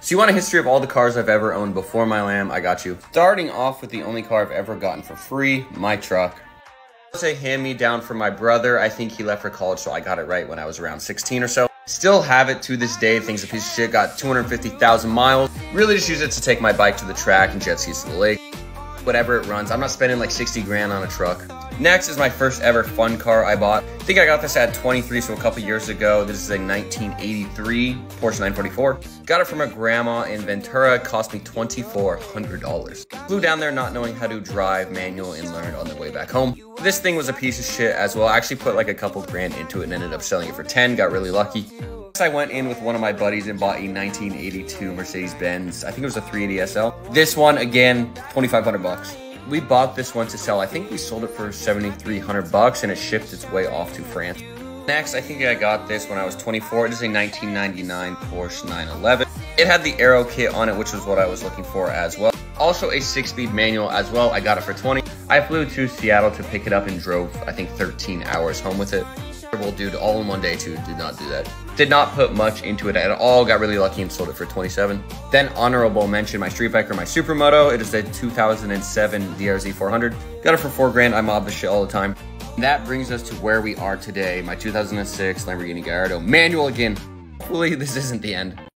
So you want a history of all the cars I've ever owned before my Lamb? I got you. Starting off with the only car I've ever gotten for free, my truck. It's a hand-me-down from my brother. I think he left for college, so I got it right when I was around 16 or so. Still have it to this day. Thing's a piece of shit. Got 250,000 miles. Really just use it to take my bike to the track and jet skis to the lake. Whatever it runs. I'm not spending like 60 grand on a truck. Next is my first ever fun car I bought. I think I got this at 23, so a couple years ago. This is a 1983 Porsche 944. Got it from a grandma in Ventura. It cost me $2,400. Flew down there not knowing how to drive manual and learned on the way back home. This thing was a piece of shit as well. I actually put like a couple grand into it and ended up selling it for 10. Got really lucky. I went in with one of my buddies and bought a 1982 Mercedes-Benz. I think it was a 380 SL. This one, again, 2,500 bucks. We bought this one to sell. I think we sold it for 7,300 bucks and it shipped its way off to France. Next, I think I got this when I was 24. It is a 1999 Porsche 911. It had the Aero kit on it, which was what I was looking for as well. Also a 6-speed manual as well. I got it for 20. I flew to Seattle to pick it up and drove, I think, 13 hours home with it. Dude, all in one day too. Did not do that. Did not put much into it at all. Got really lucky and sold it for 27. Then honorable mention, my street bike or my supermoto. It is a 2007 DRZ 400. Got it for 4 grand. I mob this shit all the time. And that brings us to where we are today. My 2006 Lamborghini Gallardo manual again. Hopefully this isn't the end.